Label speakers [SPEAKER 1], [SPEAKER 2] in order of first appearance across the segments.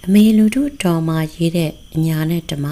[SPEAKER 1] အမေလူတို့တော်မှာရေးတဲ့အညာနဲ့ဓမ္မ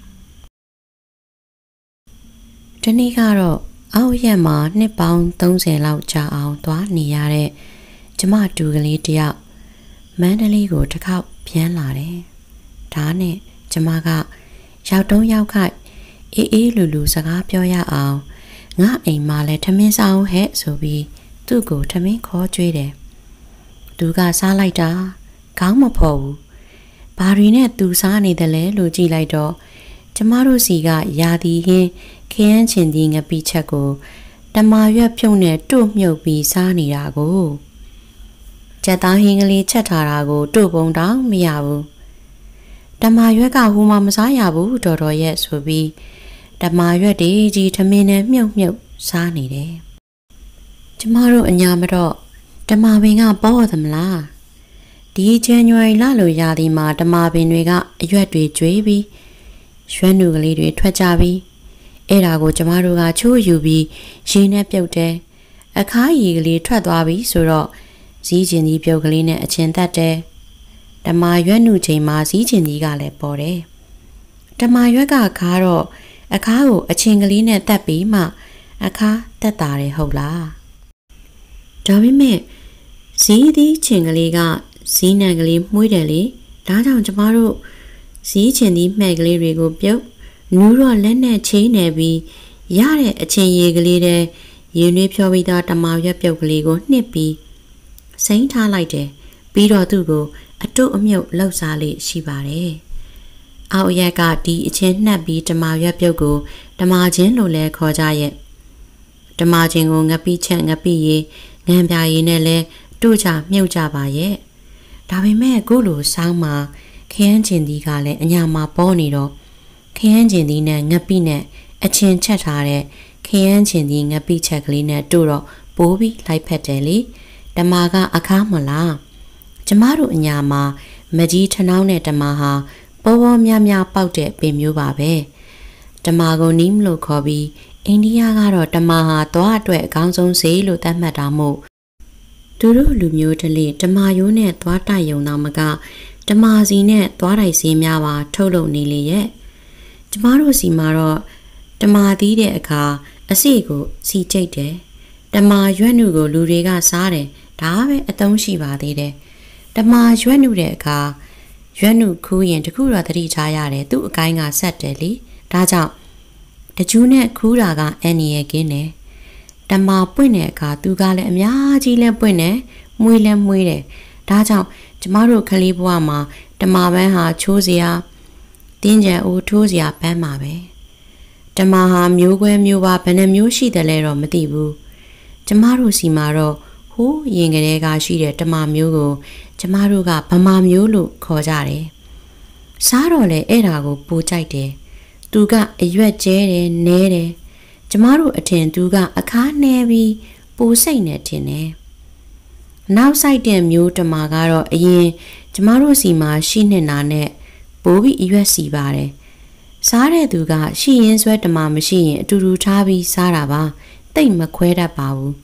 [SPEAKER 1] ဒီနေ့ကတော့အောက်ရက်မှာနှစ်ပေါင်း30လောက်ကြာအောင်သွားနေရတဲ့ကျမတူကလေးတယောက်မန္တလေးကိုတစ်ခေါက်ပြန်လာတယ်။ဒါနဲ့ကျမကရောက်တုံးရောက်ခိုက်အေးလူလူစကားပြောရအောင်ငါအိမ်မှာလည်းထမင်းစားအောင်ဟဲ့ဆိုပြီးသူ့ကိုထမင်းခေါ်ကြွေးတယ်။သူကစားလိုက်တာခေါင်းမဖော်ဘူး။ဘာတွေနဲ့သူစားနေတယ်လဲလို့ကြည့်လိုက်တော့ကျမတို့စီကရာသီဟင်းခရမ်းချင်ဒီငပိချက်ကိုတမာရွက်ဖြုံနဲ့တို့မြုပ်ပြီးစားနေတာကိုကြက်သားဟင်းကလေးချက်ထားတာကိုတို့ပုံတောင်မရဘူးတမာရွက်ကဟိုမှာမစားရဘူးတော်တော်ရဲ့ဆိုပြီးတမာရွက်တွေကြီးထမင်းနဲ့မြုပ်စားနေတယ်ကျမတို့အညာမတော့တမာပင်ကပေါ်သမလားဒီဇန်နဝါရီလလိုရာသီမှာတမာပင်တွေကအရွက်တွေကျွေးပြီးရွှဲနုကလေးတွေထွက်ကြပြီးအဲ့ဒါကိုကျမတို့ကချိုးယူပြီးရေနဲ့ပြုတ်တယ်အခါရီကလေးထွက်သွားပြီဆိုတော့ဇီးကျင်ကြီးပြုတ်ကလေးနဲ့အချင်းသက်တယ်ဓမ္မရွက်နုချိန်မှာဇီးကျင်ကြီးကလည်းပေါ်တယ်ဓမ္မရွက်ကခါတော့အခါကိုအချင်းကလေးနဲ့တက်ပြီးမှအခါတက်တာတယ်ဟုတ်လားဒါပေမဲ့ဇီးသီးချင်းကလေးကဇီးနံကလေးမှုှွေးတယ်လေဒါကြောင့်ကျမတို့ဇီးချင်သီးမှဲ့ကလေးတွေကိုပြုတ်နူးတော့လက်နဲ့ချင်းနေပြီးရတဲ့အချင်းရည်ကလေးတဲ့ရေနွေးဖြောပြီးသားတမာရွက်ပြုတ်ကလေးကိုနှစ်ပြီးစိမ့်ထားလိုက်တယ်ပြီးတော့သူ့ကိုအတုအမြုပ်လှုပ်စားလေးရှိပါတယ်အောက်ရက်ကဒီအချင်းနှက်ပြီးတမာရွက်ပြုတ်ကိုတမာချင်းလို့လဲခေါ်ကြရဲ့တမာချင်းကိုငပိချက်ငပိရည်ငံပြာရည်နဲ့လဲတို့ချမြုပ်ကြပါရဲ့ဒါပေမဲ့ကိုလိုစောင်းမှာခရမ်းကျင်သီးကလည်းအညာမှာပေါ်နေတော့ခရမ်းကျင်သီးနဲ့ငပိနဲ့အချင်းချက်ထားတဲ့ခရမ်းကျင်သီးငပိချက်ကလေးနဲ့တို့တော့ပိုးပြီးလိုက်ဖက်တယ်လေဓမ္မကအခါမလားကျမတို့အညာမှာမကြီးထနှောင်းတဲ့ဓမ္မဟာပေါ်ပေါ်များများပေါက်တဲ့ပင်မျိုးပါပဲဓမ္မကိုနီးမလို့ခေါ်ပြီးအိန္ဒိယကတော့ဓမ္မဟာသွားအတွက်အကောင်းဆုံးဈေးလို့သတ်မှတ်တာမို့သူတို့လူမျိုးတလေဓမ္မရိုးနဲ့သွားတိုက်ရုံတော့မကဓမ္မစီနဲ့သွားတိုက်စီများပါထုတ်လုပ်နေလေရဲ့ကျမတို့စီမှာတော့ဓမ္မသီးတဲ့အခါအစီကိုစီကျိတ်တယ်ဓမ္မရွက်နုကိုလူတွေကစားတယ်ဒါပဲအသုံးရှိပါသေးတယ်ဓမ္မရွက်နုတဲ့အခါရွက်နုခူးရင်တခုတော့သတိထားရတယ်သူ့အကိုင်းကဆက်တယ်လေဒါကြောင့်တကျူးနဲ့ခူးတာကအန်နီရဲ့ကင်းတယ်ဓမ္မပွင့်တဲ့အခါသူကလည်းအများကြီးလဲပွင့်တယ်မွေးလဲမွေးတယ်ဒါကြောင့်ကျမတို့ကလေးဘဝမှာဓမ္မပန်းဟာချိုးစရာတင်းကြံအိုးထိုးစရာပန်းမှာပဲဓမ္မဟာမျိုးခွဲမျိုးပါဘယ်နှမျိုးရှိတယ်လဲတော့မသိဘူးကျမတို့စီမှာတော့ဟိုးရင်ကလေးကရှိတဲ့ဓမ္မမျိုးကိုကျမတို့ကဗမာမျိုးလို့ခေါ်ကြတယ်စားတော့လေအဲ့ဒါကိုပိုကြိုက်တယ်သူကအရွက်ကျဲတယ်နဲတယ်ကျမတို့အထင်သူကအခါနှဲပြီးပိုစိတ်နဲ့ထင်တယ်နောက်ဆိုင်တဲ့မျိုးဓမ္မကတော့အရင်ကျမတို့စီမှာရှိနေတာနဲ့ပိုးပြီးအရွက်စီပါတယ်စားတဲ့သူကရှိရင်ဆွဲဓမ္မမရှိရင်အတူတူထားပြီးစားတာပါတိတ်မခွဲတတ်ပါဘူး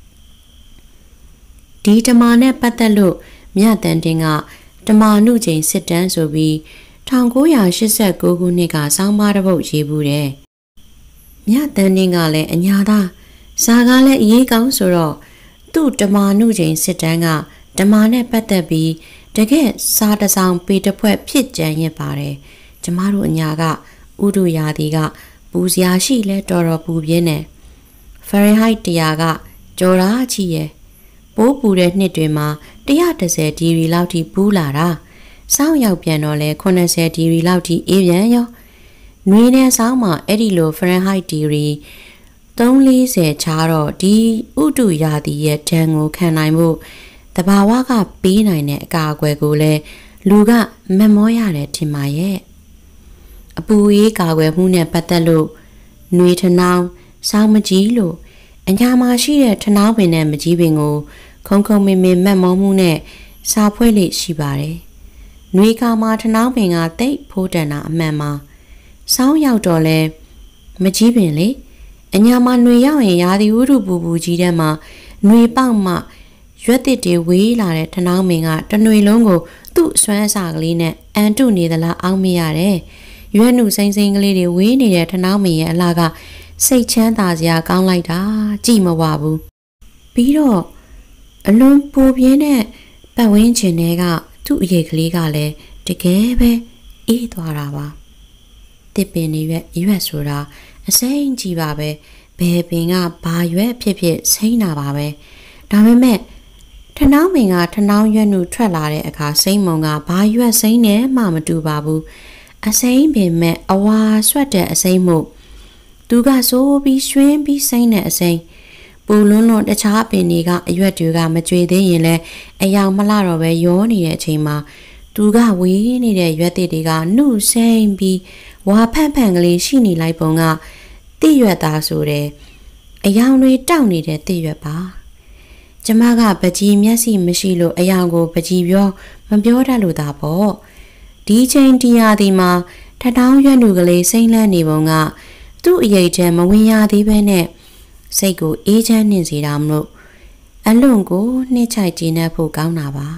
[SPEAKER 1] ဒီဓမ္မနဲ့ပတ်သက်လို့မြတ်တန်တင်ကဓမ္မနုချိန်စစ်တမ်းဆိုပြီး1989ခုနှစ်ကစောင်းပါးတစ်ပုဒ်ရေးဘူးတယ်မြတ်တန်တင်ကလည်းအညာသားစာကားလည်းအရေးကောင်းဆိုတော့သူ့ဓမ္မနုချိန်စစ်တမ်းကဓမ္မနဲ့ပတ်သက်ပြီးတကယ်စာတစောင်ပေတစ်ဖွဲ့ဖြစ်ကြံရပါတယ်ကျမတို့အညာကဥဒုရာသီကပူစရာရှိလဲတော်တော်ပူပြင်းတယ်ဖာရင်ဟိုက်100ကကြော်ရာချီရဲ့ပိုးပူတဲ့နှစ်တွေမှာ110ဒီဂရီလောက်ထိပူးလာတာစောင်းရောက်ပြန်တော့လဲ80ဒီဂရီလောက်ထိအေးပြန်ရောနွေနဲ့စောင်းမှာအဲ့ဒီလိုဖာရင်ဟိုက်ဒီဂရီ340ချားတော့ဒီဥတုရာသီရဲ့ဒဏ်ကိုခံနိုင်ဖို့တဘာဝကပေးနိုင်တဲ့အကာအကွယ်ကိုလည်းလူကမမောရတယ်ထင်ပါရဲ့အပူအေးကာကွယ်မှုနဲ့ပတ်သက်လို့နှွေထနောင်းစောင်းမကြီးလို့အညာမှာရှိတဲ့ထနောင်းပင်နဲ့မကြီးပင်ကိုခုံခုံမင်မင်မတ်မောမှုနဲ့စာဖွဲ့လေးရှိပါတယ်နှွေကာမှာထနောင်းပင်ကတိတ်ဖိုးတန်တာအမှန်မှာစောင်းရောက်တော့လဲမကြီးပင်လေအညာမှာနှွေရောက်ရင်ရာသီဥတုပူပူကြီးတဲ့မှာနှွေပေါက်မှရွက်တစ်တွေဝေးလာတဲ့ထနောင်းမင်ကတနှွေလုံးကိုသူသူ့စွမ်းစာကလေးနဲ့အန်တုနေသလားအောင်းမိရတယ်ရွက်နုစိမ့်စိမ့်ကလေးတွေဝေးနေတဲ့ထနောင်းမင်းရဲ့အလားကစိတ်ချမ်းသာစရာကောင်းလိုက်တာကြည်မဝဘူးပြီးတော့အလွန်ပူပြင်းတဲ့ပတ်ဝန်းကျင်တွေကသူ့အရေးကလေးကလည်းတကယ်ပဲအေးသွားတာပါတစ်ပင်တွေရွက်ဆိုတာအစိမ့်ကြီးပါပဲဘယ်ပင်ကဘာရွက်ဖြစ်ဖြစ်စိမ့်တာပါပဲဒါပေမဲ့ထနောင်းမင်းကထနောင်းရွက်နုထွက်လာတဲ့အခါစိမ့်မုံကဘာရွက်စိမ့်နဲ့မှမတူပါဘူးအစိမ့်ပင်မဲ့အဝါဆွတ်တဲ့အစိမ့်မို့သူကစိုးပြီးရွှင်းပြီးစိမ့်တဲ့အစိမ့်ပူလွန်းလွန်းတခြားပင်တွေကအရွက်တွေကမကြွေသေးရင်လည်းအယောင်မလှတော့ပဲရောနေတဲ့အချိန်မှာသူကဝေးနေတဲ့ရွက်တွေကနှုတ်စိမ့်ပြီးဝါဖန့်ဖန့်ကလေးရှိနေလိုက်ပုံကတိရွက်သားဆိုတဲ့အယောင်တွေတောက်နေတဲ့တိရွက်ပါကျမကပကြီးမျက်စိမရှိလို့အယောင်ကိုပကြီးမပြောတတ်လို့သာပေါ့ဒီချိန်တရားဒီမှာထထောင်းရွက်နုကလေးစိမ့်လန်းနေပုံကသူ့အရေးထဲမဝင်ရသေးပဲနဲ့စိတ်ကိုအေးချမ်းနေစေတာမလို့အလွန်ကိုနှိမ့်ချိုက်ကြည့်နေဖို့ကောင်းတာပါ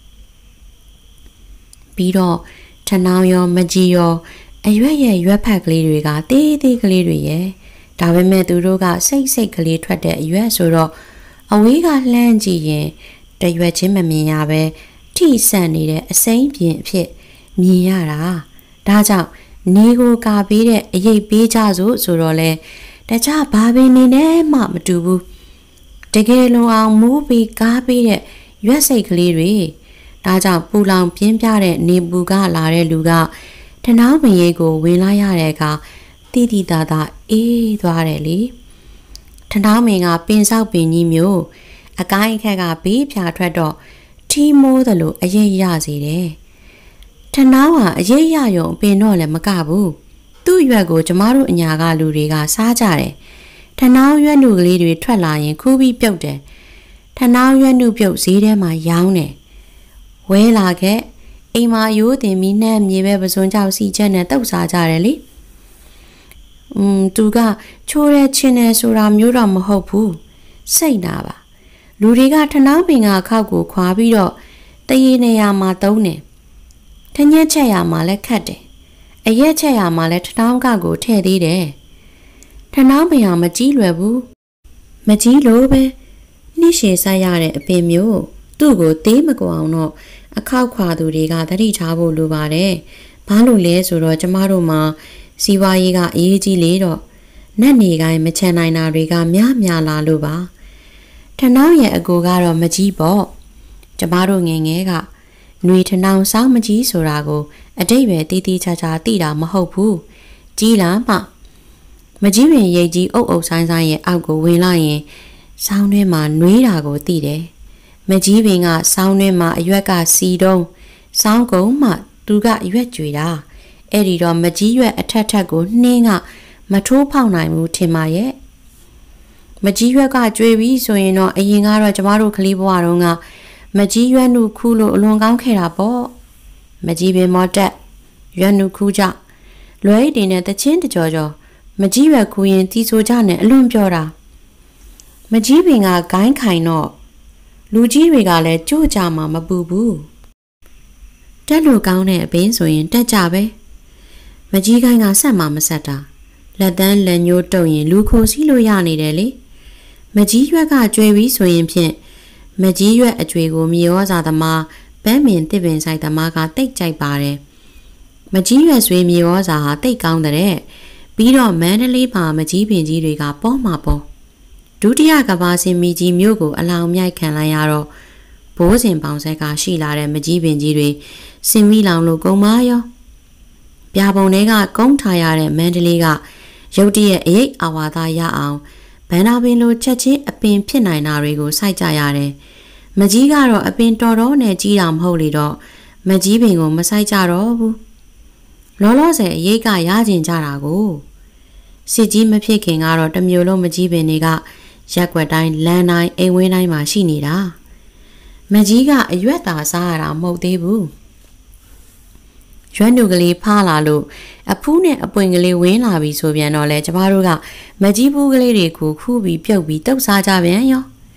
[SPEAKER 1] ပြီးတော့ထနောင်းရောမကြီးရောအရွက်ရဲ့ရွက်ဖက်ကလေးတွေကတေးသေးကလေးတွေရဲ့ဒါပေမဲ့သူတို့ကစိတ်ကလေးထွက်တဲ့အရွက်ဆိုတော့အဝေးကလှမ်းကြည့်ရင်တရွက်ချင်းမမြင်ရပဲထိဆန့်နေတဲ့အစိမ့်ပြင်အဖြစ်မြင်ရတာဒါကြောင့်နေကိုကာပေးတဲ့အရေးပေးကြစို့ဆိုတော့လေတခြားဘာပင်နေနဲ့မှမတူဘူးတကယ်လုံအောင်မူးပြီးကားပေးတဲ့ရွက်စိတ်ကလေးတွေဒါကြောင့်ပူလောင်ပြင်းပြတဲ့နေပူကလာတဲ့လူကထနောင်းမရေကိုဝင်လာရတဲ့အခါတိတိတသာအေးသွားတယ်လေထနောင်းမင်းကပင်ဆောက်ပင်ကြီးမျိုးအကိုင်းအခက်ကဘေးဖြာထွက်တော့ထီးမိုးသလိုအရေးရစေတယ်ထနောင်းကအရေးရရုံပင်တော့လည်းမကဘူးသူ့ရွက်ကိုကျမတို့အညာကလူတွေကစားကြတယ်ထနောင်းရွက်နုကလေးတွေထွက်လာရင်ခူးပြီးပြုတ်တယ်ထနောင်းရွက်နုပြုတ်ဈေးထဲမှာရောင်းတယ်ဝဲလာခဲ့အိမ်မှာရိုးတင်ပြီးနှမ်းမြေပဲပစွန်ကြောက်စီချက်နဲ့တုတ်စားကြတယ်လေသူကချိုးတဲ့ချင်းနဲ့ဆိုတာမျိုးတော့မဟုတ်ဘူးစိတ်နာပါလူတွေကထနောင်းပင်ကခောက်ကိုခွာပြီးတော့တရေနေရာမှာသုံးတယ်ထညက်ချက်ရမှာလည်းခတ်တယ်အရက်ချက်ရမှာလည်းထနောင်းကကိုထည့်သေးတယ်ထနောင်းပင်ကမကြီးလွယ်ဘူးမကြီးလို့ပဲနှိရှည်ဆက်ရတဲ့အပင်မျိုးသူ့ကိုသေးမကွာအောင်တော့အခောက်ခွာသူတွေကသတိထားဖို့လိုပါတယ်ဘာလို့လဲဆိုတော့ကျမတို့မှာစီဝါရေးကအရေးကြီးလေတော့နတ်နေကိုင်းမချန်နိုင်တာတွေကများလာလို့ပါထနောင်းရဲ့အကိုကတော့မကြီးပေါ့ကျမတို့ငယ်ငယ်ကຫນွေထနောင်းစောင်းမကြီးဆိုတာကိုအတိတ်ပဲတီးတီးချာချာသိတာမဟုတ်ဘူးကြီးလားမှမကြီးပင်ရိတ်ကြီးအုပ်ဆိုင်ရဲ့အောက်ကိုဝင်လာရင်စောင်းထဲမှာနှွေးတာကိုသိတယ်မကြီးပင်ကစောင်းထဲမှာအရွက်ကစီတုံးစောင်းကုန်းမှသူကအရွက်ကြွေတာအဲ့ဒီတော့မကြီးရွက်အထက်ကိုနှင်းကမထိုးဖောက်နိုင်ဘူးထင်ပါရဲ့မကြီးရွက်ကကြွေပြီးဆိုရင်တော့အရင်ကတော့ကျမတို့ကလေးဘဝတုန်းကမကြီးရွက်နုခူးလို့အလွန်ကောင်းခဲ့တာပေါ့မကြီးပင်မော်တက်ရွက်နုခူးကြလွယ်အိတ်နဲ့တချင်းတကြောမကြီးရွက်ခူးရင်တီးဆိုကြနဲ့အလွန်ပြောတာမကြီးပင်ကဂိုင်းခိုင်တော့လူကြီးတွေကလည်းကြို့ကြမှာမပူဘူးတက်လို့ကောင်းတဲ့အပင်ဆိုရင်တက်ကြပဲမကြီးကိုင်းကဆက်မှမဆက်တာလက်တန်းလက်ညှိုးတုံရင်လူခိုစီးလို့ရနေတယ်လေမကြီးရွက်ကကြွေပြီးဆိုရင်ဖြင့်မကြီးရွက်အကြွေကိုမြေဩဇာသမားပန်းမင်တစ်ပင်ဆိုင်သမားကတိတ်ကြိုက်ပါတယ်မကြီးရွက်ဆွေမြေဩဇာဟာတိတ်ကောင်းတဲ့ပြီးတော့မန္တလေးမှာမကြီးပင်ကြီးတွေကပေါ်မှာပေါ်ဒုတိယကမ္ဘာစစ်မီကြီးမြို့ကိုအလောင်မြိုက်ခံလိုက်ရတော့ဘိုးစဉ်ပေါင်ဆက်ကရှိလာတဲ့မကြီးပင်ကြီးတွေစင်မီလောင်လို့ကုံမာရောပြာပုံတွေကကုန်းထားရတဲ့မန္တလေးကရုတ်တရက်အရေးအာဝါဒရအောင်ဘန္နာပင်လိုချက်ချင်းအပင်ဖြစ်နိုင်တာတွေကိုစိုက်ကြရတယ်မကြီးကတော့အပင်တော်တော်နဲ့ကြီးတာမဟုတ်လေတော့မကြီးပင်ကိုမစိုက်ကြတော့ဘူးလောလောဆယ်အရေးကရကျင်ကြတာကိုစစ်ကြီးမဖြစ်ခင်ကတော့တမျိုးလုံးမကြီးပင်တွေကရက်ွက်တိုင်းလမ်းတိုင်းအိမ်ဝင်းတိုင်းမှာရှိနေတာမကြီးကအရွက်သာစားရတာမဟုတ်သေးဘူးရွက်နုကလေးဖားလာလို့အဖူးနဲ့အပွင့်ကလေးဝင်းလာပြီဆိုပြန်တော့လေကျမတို့ကမကြီးဘူးကလေးတွေကိုခူးပြီးပြုတ်ပြီးတုတ်စားကြပြန်ရော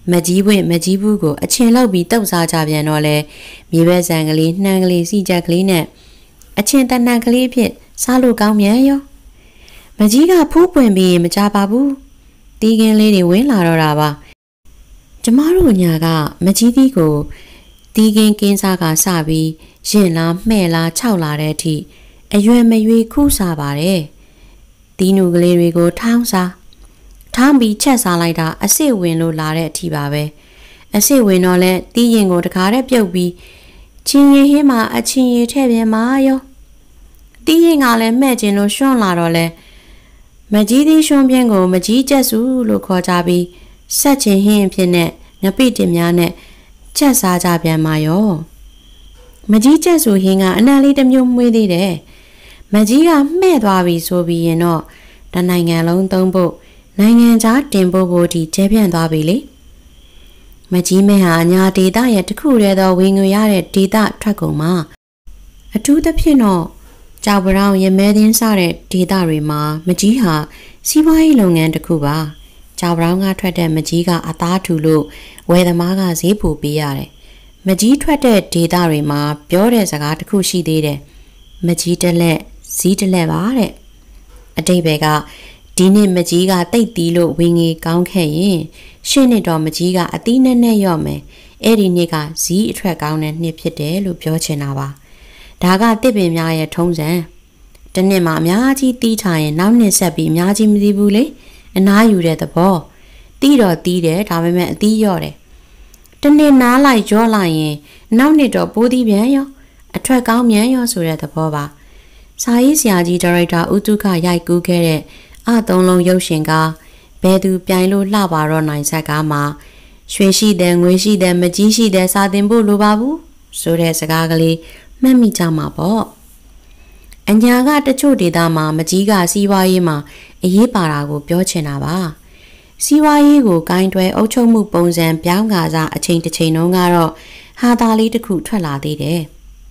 [SPEAKER 1] မကြီးပွင့်မကြီးဘူးကိုအချင်းလောက်ပြီးတုတ်စားကြပြန်တော့လဲမြေဘက်ဆန်ကလေးနှမ်းကလေးစီချက်ကလေးနဲ့အချင်းတနှံကလေးဖြစ်စားလို့ကောင်းမြန်ရောမကြီးကဖူးပွင့်ပြီးမကြပါဘူးတီးကင်းလေးတွေဝင်လာတော့တာပါကျမတို့ညာကမကြီးသီးကိုတီးကင်းကင်းစားကစပြီးရင်လားမှဲ့လားခြောက်လာတဲ့အထိအရွယ်မရွေခူးစားပါတယ်တီးနူကလေးတွေကိုထောင်းစားထောင်းပြီးချက်စားလိုက်တာအစ်စ်ဝင်လို့လာတဲ့အထိပါပဲအစ်စ်ဝင်တော့လဲတီးရင်ကိုတခါတည်းပြုတ်ပြီးချင်းရည်ဟင်းမှာအချင်းရည်ထည့်ပြန်ပါရောတီးရင်ကလည်းမှဲ့ကျင်လို့ရွှွန့်လာတော့လဲမကြီးသီးရွှွန့်ပြင်းကိုမကြီးကျက်စုလို့ခေါ်ကြပြီးဆက်ချင်းဟင်းအဖြစ်နဲ့ငပိတင်များနဲ့ချက်စားကြပြန်ပါရောမကြီးကျက်စုဟင်းကအနံလေးတစ်မျိုးမွေးသေးတယ်မကြီးကမှဲ့သွားပြီဆိုပြီးရင်တော့တနိုင်ငံလုံးသုံးဖို့နိုင်ငံခြားတင်ဖို့ကိုဒီကျဲပြန့်သွားပြီလေမကြီးမဲဟာညာဒေတာရဲ့တခုတည်းသောဝင်ငွေရတဲ့ဒေတာထွက်ကုန်မှာအထူးသဖြင့်တော့ကြောက်ပရောင်ရမဲသင်းစတဲ့ဒေတာတွေမှာမကြီးဟာစီးပွားရေးလုပ်ငန်းတစ်ခုပါကြောက်ပရောင်ကထွက်တဲ့မကြီးကအသားထူလို့ဝယ်သမားကဈေးပိုပေးရတယ်မကြီးထွက်တဲ့ဒေတာတွေမှာပြောတဲ့စကားတစ်ခုရှိသေးတယ်မကြီးတလက်ဈေးတလက်ပါတဲ့အတိတ်ဘက်ကဒီနှစ်မကြီးကတိတ်တီးလို့ဝင်ငေကောင်းခဲ့ရင်ရှင်းနှစ်တော့မကြီးကအသီးနဲ့နဲ့ရော့မယ်အဲ့ဒီနှစ်ကဈေးအထွက်ကောင်းတဲ့နှစ်ဖြစ်တယ်လို့ပြောချင်တာပါဒါကတစ်ပင်များရဲ့ထုံးစံတစ်နှစ်မှာအများကြီးတီးထားရင်နောက်နှစ်ဆက်ပြီးအများကြီးမသိဘူးလေအနားယူတဲ့သဘောတီးတော့တီးတယ်ဒါပေမဲ့အသီးရော့တယ်တစ်နှစ်နားလိုက်ကြောလိုက်ရင်နောက်နှစ်တော့ပိုးသီးပြန်ရောအထွက်ကောင်းမြန်ရောဆိုတဲ့သဘောပါစာရေးဆရာကြီးဒါရိုက်တာဦးတုခရိုက်ကူးခဲ့တဲ့အသုံးလုံးရုပ်ရှင်ကဘယ်သူပြိုင်လို့လှပါတော့နိုင်ဆက်ကားမှာရွှေရှိတဲ့ငွေရှိတဲ့မကြီးရှိတဲ့စာသင်ဖို့လိုပါဘူးဆိုတဲ့စကားကလေးမှတ်မိကြမှာပေါ့အညာကတချို့ဒေသမှာမကြီးကစီးပွားရေးမှာအရေးပါတာကိုပြောချင်တာပါစီးပွားရေးကိုဂိုင်းတွဲအုပ်ချုပ်မှုပုံစံပြောင်းကားစားအချိန်တစ်ချိန်လုံးကတော့ဟာတာလေးတစ်ခုထွက်လာသေးတယ်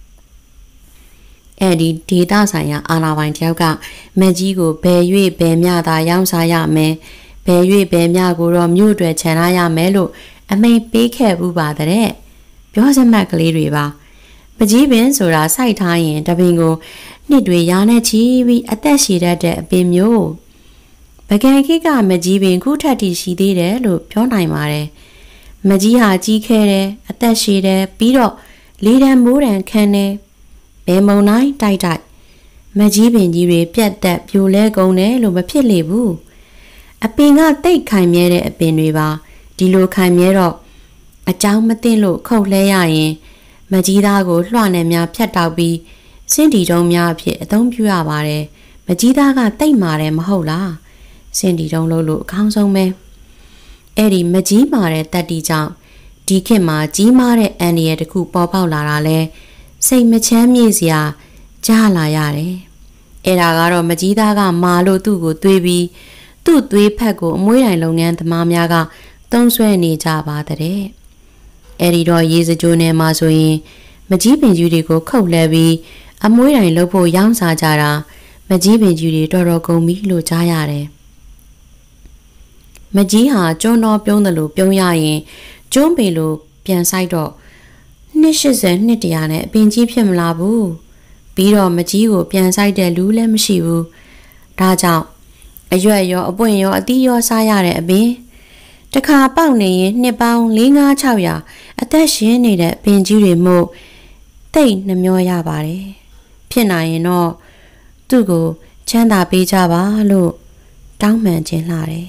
[SPEAKER 1] အဲ့ဒီဒေတာဆိုင်ရာအာဏာပိုင်တယောက်ကမကြီးကိုဘယ်၍ဘယ်မျှသာရောင်းစားရမယ်ဘယ်၍ဘယ်မျှကိုတော့မြို့တွေခြံထားရမယ်လို့အမိန့်ပေးခဲ့ဘူးပါတဲ့ပြောစမှတ်ကလေးတွေပါမကြီးပင်ဆိုတာစိုက်ထားရင်တပင်ကိုနှစ်တွေရာနဲ့ချီပြီးအသက်ရှည်တတ်တဲ့အပင်မျိုးပကံခိကမကြီးပင်ခုထက်ထိရှိသေးတယ်လို့ပြောနိုင်ပါတယ်မကြီးဟာကြီးခဲတယ်အသက်ရှည်တယ်ပြီးတော့လေတံမိုးတံခံတယ်ဘယ်မုံတိုင်းတိုက်မကြီးပင်ကြီးတွေပြတ်တက်ပြိုလဲကုန်တယ်လို့မဖြစ်လေဘူးအပင်ကတိတ်ခိုင်မြဲတဲ့အပင်တွေပါဒီလိုခိုင်မြဲတော့အကြောင်းမသိလို့ခုတ်လဲရရင်မကြီးသားကိုလွှနဲ့များဖြတ်တောက်ပြီးစင်တီတုံးများအဖြစ်အသုံးပြုရပါတယ်မကြီးသားကတိတ်မာတယ်မဟုတ်လားစင်တီတုံးလို့အကောင်းဆုံးပဲအဲ့ဒီမကြီးမာတဲ့တက်တီကြောင့်ဒီခေတ်မှာကြီးမားတဲ့အန်ဒီရဲ့တခုပေါ်ပေါက်လာတာလဲစိတ်မချမ်းမြေ့စရာကြားလာရတယ်အဲ့ဒါကတော့မကြီးသားကမာလို့သူ့ကိုသွေးပြီးသူ့သွေးဖက်ကိုအမွှေးတိုင်လုပ်ငန်းသမားများကသုံးဆွဲနေကြပါတဲ့အဲ့ဒီတော့ရေစကြိုးနယ်မှာဆိုရင်မကြီးပင်ကြီးတွေကိုခုတ်လဲပြီးအမွှေးတိုင်လုပ်ဖို့ရောင်းစားကြတာမကြီးပင်ကြီးတွေတော်တော်ကုန်ပြီလို့ကြားရတယ်မကြီးဟာကျွန်းတော်ပြုံးတယ်လို့ပြုံးရရင်ကျွန်းပေလို့ပြန်ဆိုင်တော့280 200နဲ့အပင်ကြီးဖြစ်မလာဘူးပြီးတော့မကြီးကိုပြန်ဆိုင်တဲ့လူလည်းမရှိဘူးဒါကြောင့်အရွက်ရောအပွင့်ရောအသီးရောစားရတဲ့အပင်တခါပေါက်နေရင်နှစ်ပေါင်း4-5-600အသက်ရှင်နေတဲ့အပင်ကြီးတွေမို့တိတ်နှမျောရပါတယ်ဖြစ်နိုင်ရင်တော့သူ့ကိုချမ်းသာပေးကြပါလို့တောင်းပန်ခြင်းလာတယ်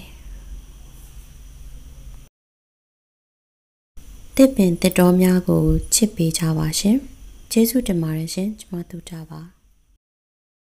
[SPEAKER 1] တစ်ပင်တစ်တော်များကိုချစ်ပေးကြပါရှင်ကျေးဇူးတင်ပါတယ်ရှင်ကျွန်မတို့ကြပါ